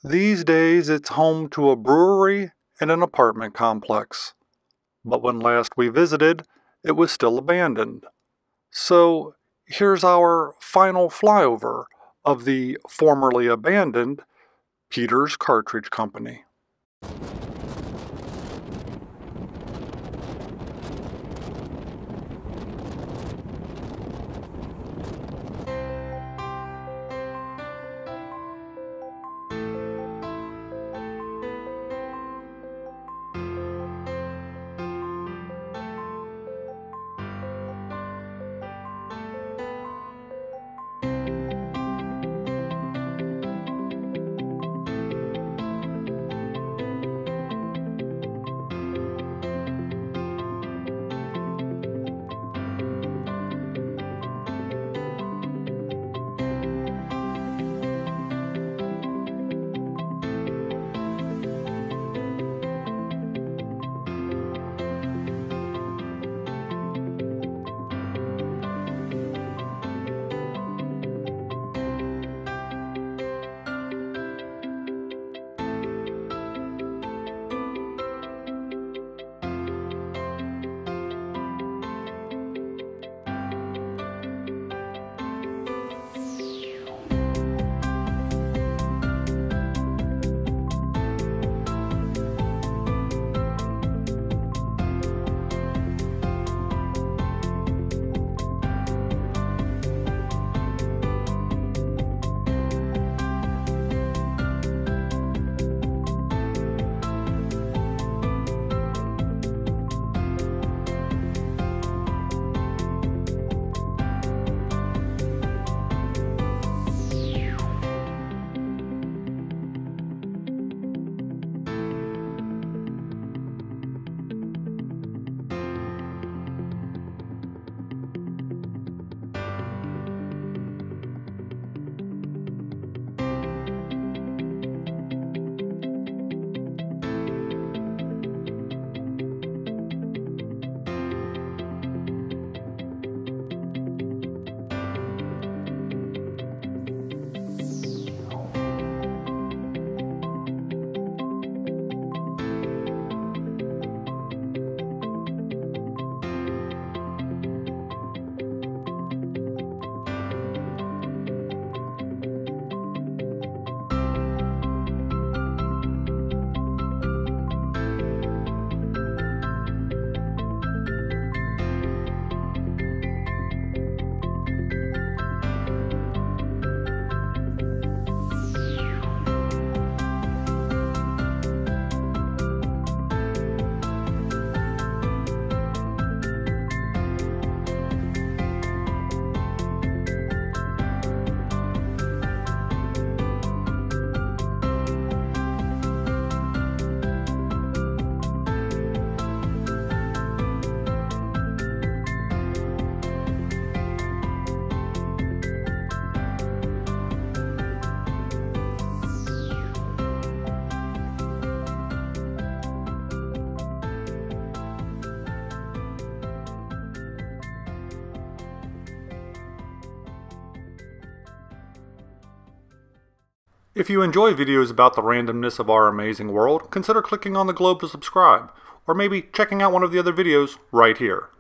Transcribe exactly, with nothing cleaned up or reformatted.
These days it's home to a brewery and an apartment complex. But when last we visited, it was still abandoned. So here's our final flyover of the formerly abandoned Peter's Cartridge Company. If you enjoy videos about the randomness of our amazing world, consider clicking on the globe to subscribe, or maybe checking out one of the other videos right here.